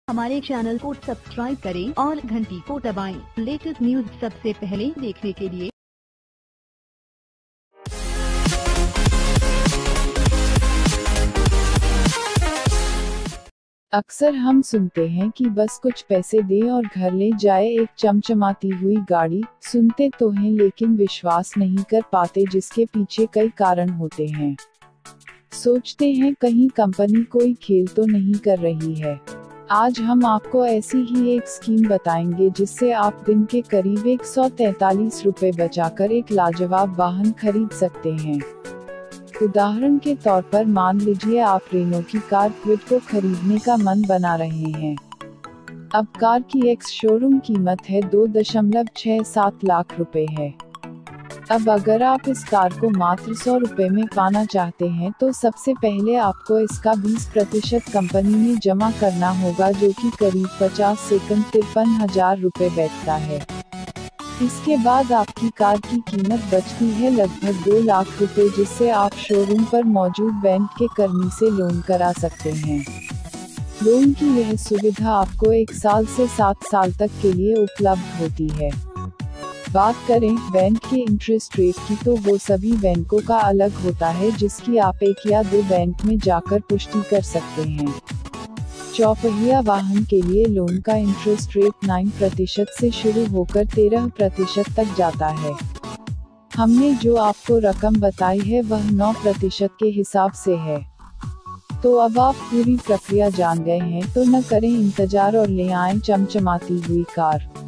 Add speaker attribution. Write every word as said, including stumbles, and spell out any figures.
Speaker 1: हमारे चैनल को सब्सक्राइब करें और घंटी को दबाएं। लेटेस्ट न्यूज सबसे पहले देखने के लिए।
Speaker 2: अक्सर हम सुनते हैं कि बस कुछ पैसे दे और घर ले जाए एक चमचमाती हुई गाड़ी। सुनते तो हैं लेकिन विश्वास नहीं कर पाते, जिसके पीछे कई कारण होते हैं। सोचते हैं कहीं कंपनी कोई खेल तो नहीं कर रही है। आज हम आपको ऐसी ही एक स्कीम बताएंगे जिससे आप दिन के करीब एक सौ तैंतालीस रुपए बचाकर एक लाजवाब वाहन खरीद सकते हैं। उदाहरण के तौर पर मान लीजिए आप रेनो की कार क्विड को खरीदने का मन बना रहे हैं। अब कार की एक्स शोरूम कीमत है दो दशमलव छह सात लाख रुपए है। अब अगर आप इस कार को मात्र सौ रुपए में पाना चाहते हैं तो सबसे पहले आपको इसका बीस प्रतिशत कंपनी में जमा करना होगा, जो कि करीब पचास सेकंड तिरपन हजार रुपए बैठता है। इसके बाद आपकी कार की कीमत बचती है लगभग दो लाख रुपए, जिससे आप शोरूम पर मौजूद बैंक के कर्मी से लोन करा सकते हैं। लोन की यह सुविधा आपको एक साल से सात साल तक के लिए उपलब्ध होती है। बात करें बैंक के इंटरेस्ट रेट की, तो वो सभी बैंकों का अलग होता है, जिसकी आप एक या दो बैंक में जाकर पुष्टि कर सकते हैं। चौपहिया वाहन के लिए लोन का इंटरेस्ट रेट नौ प्रतिशत से शुरू होकर तेरह प्रतिशत तक जाता है। हमने जो आपको रकम बताई है वह नौ प्रतिशत के हिसाब से है। तो अब आप पूरी प्रक्रिया जान गए हैं, तो न करें इंतजार और ले आएं चमचमाती हुई कार।